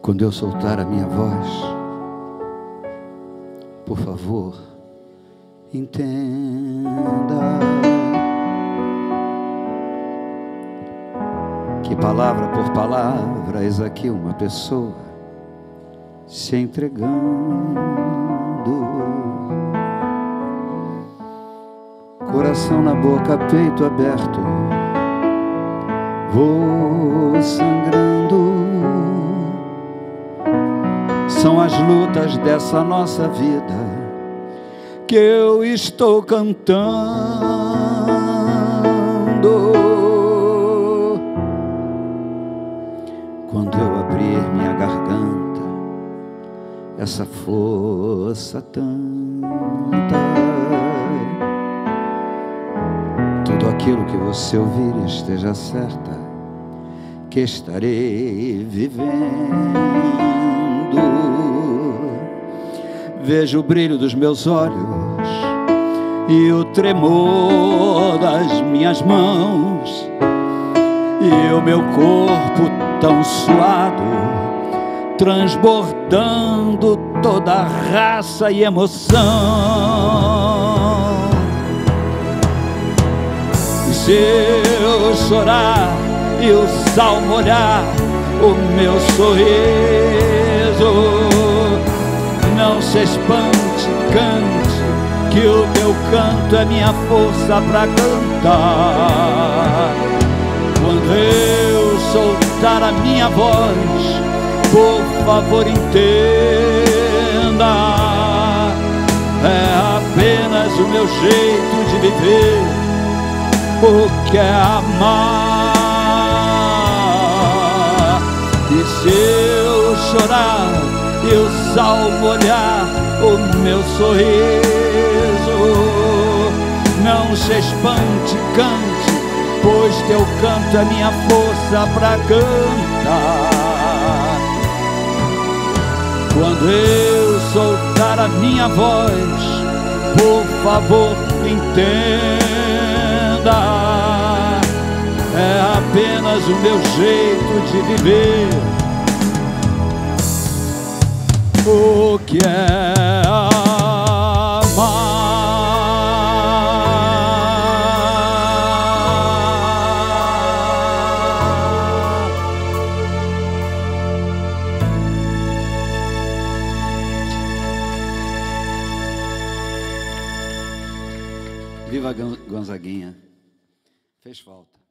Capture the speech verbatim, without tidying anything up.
quando eu soltar a minha voz, por favor, entenda que palavra por palavra, eis aqui uma pessoa se entregando. Coração na boca, peito aberto, vou sangrando. São as lutas dessa nossa vida que eu estou cantando. Quando eu abrir minha garganta, essa força tanta, tudo aquilo que você ouvir esteja certa que estarei vivendo. Vejo o brilho dos meus olhos e o tremor das minhas mãos, e o meu corpo tão suado, transbordando toda a raça e emoção. E se eu chorar e o sal molhar o meu sorriso, não se espante, cante, que o teu canto é minha força pra cantar. Quando eu soltar a minha voz, por favor entenda, é apenas o meu jeito de viver, o que é amar. E se eu chorar e o sal molhar o meu sorriso, não se espante, cante, pois teu canto é minha força pra cantar. Quando eu soltar a minha voz, por favor entenda, é apenas o meu jeito de viver, o que é amar. Viva Gonzaguinha, fez falta.